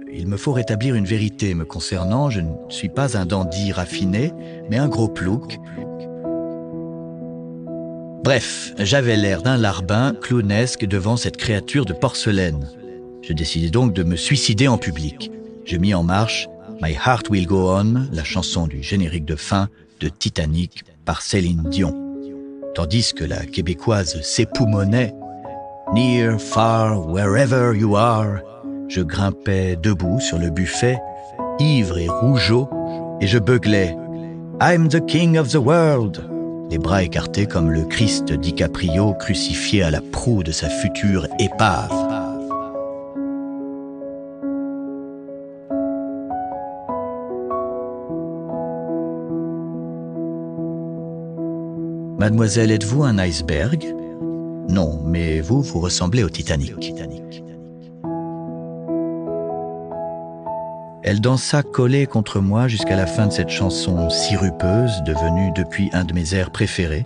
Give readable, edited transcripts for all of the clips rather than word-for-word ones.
il me faut rétablir une vérité me concernant. Je ne suis pas un dandy raffiné, mais un gros plouc. Bref, j'avais l'air d'un larbin clownesque devant cette créature de porcelaine. Je décidai donc de me suicider en public. Je mis en marche My Heart Will Go On, la chanson du générique de fin de Titanic par Céline Dion. Tandis que la québécoise s'époumonnait « Near, far, wherever you are », je grimpais debout sur le buffet, ivre et rougeau, et je beuglais « I'm the king of the world », les bras écartés comme le Christ DiCaprio crucifié à la proue de sa future épave. Mademoiselle, êtes-vous un iceberg? Non, mais vous ressemblez au Titanic. Elle dansa collée contre moi jusqu'à la fin de cette chanson sirupeuse, devenue depuis un de mes airs préférés.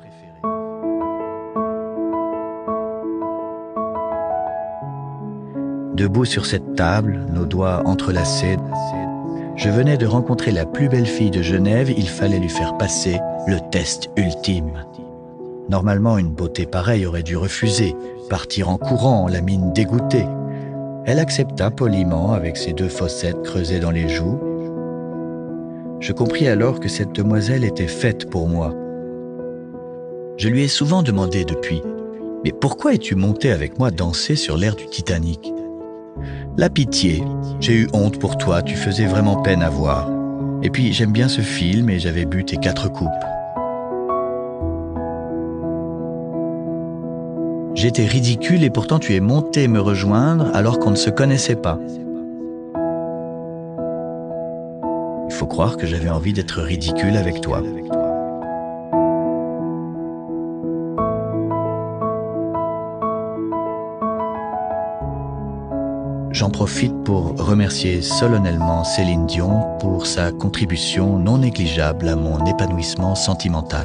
Debout sur cette table, nos doigts entrelacés, je venais de rencontrer la plus belle fille de Genève, il fallait lui faire passer le test ultime. Normalement, une beauté pareille aurait dû refuser, partir en courant, la mine dégoûtée. Elle accepta poliment avec ses 2 fossettes creusées dans les joues. Je compris alors que cette demoiselle était faite pour moi. Je lui ai souvent demandé depuis, « Mais pourquoi es-tu monté avec moi danser sur l'air du Titanic ?» La pitié, j'ai eu honte pour toi, tu faisais vraiment peine à voir. Et puis j'aime bien ce film et j'avais bu tes 4 coupes. J'étais ridicule et pourtant tu es monté me rejoindre alors qu'on ne se connaissait pas. Il faut croire que j'avais envie d'être ridicule avec toi. J'en profite pour remercier solennellement Céline Dion pour sa contribution non négligeable à mon épanouissement sentimental.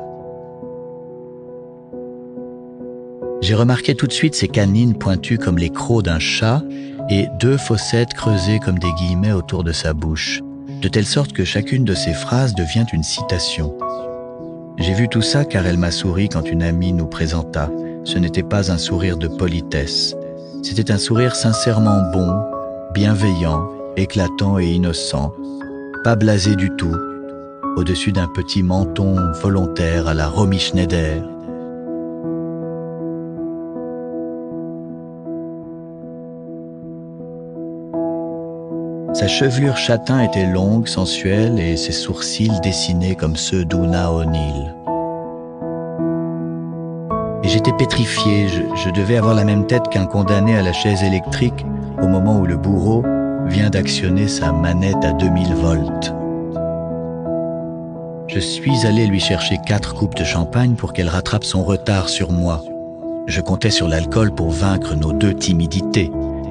J'ai remarqué tout de suite ses canines pointues comme les crocs d'un chat et 2 fossettes creusées comme des guillemets autour de sa bouche, de telle sorte que chacune de ses phrases devient une citation. J'ai vu tout ça car elle m'a souri quand une amie nous présenta. Ce n'était pas un sourire de politesse. C'était un sourire sincèrement bon, bienveillant, éclatant et innocent, pas blasé du tout, au-dessus d'un petit menton volontaire à la Romy Schneider. Sa chevelure châtain était longue, sensuelle, et ses sourcils dessinés comme ceux d'Una O'Neill. Et j'étais pétrifié, je devais avoir la même tête qu'un condamné à la chaise électrique au moment où le bourreau vient d'actionner sa manette à 2000 volts. Je suis allé lui chercher 4 coupes de champagne pour qu'elle rattrape son retard sur moi. Je comptais sur l'alcool pour vaincre nos 2 timidités.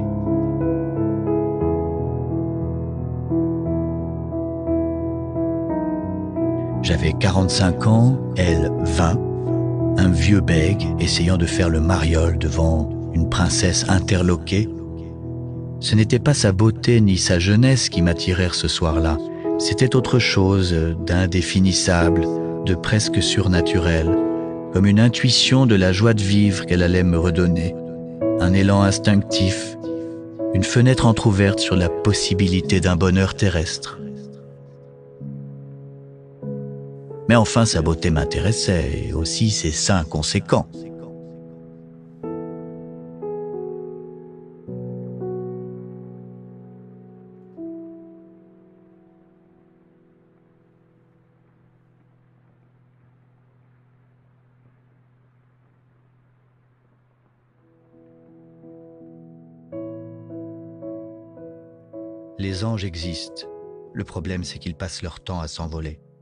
J'avais 45 ans, elle 20, un vieux bègue essayant de faire le mariole devant une princesse interloquée. Ce n'était pas sa beauté ni sa jeunesse qui m'attirèrent ce soir-là. C'était autre chose d'indéfinissable, de presque surnaturel, comme une intuition de la joie de vivre qu'elle allait me redonner, un élan instinctif, une fenêtre entr'ouverte sur la possibilité d'un bonheur terrestre. Mais enfin, sa beauté m'intéressait, et aussi ses seins conséquents. Les anges existent. Le problème, c'est qu'ils passent leur temps à s'envoler.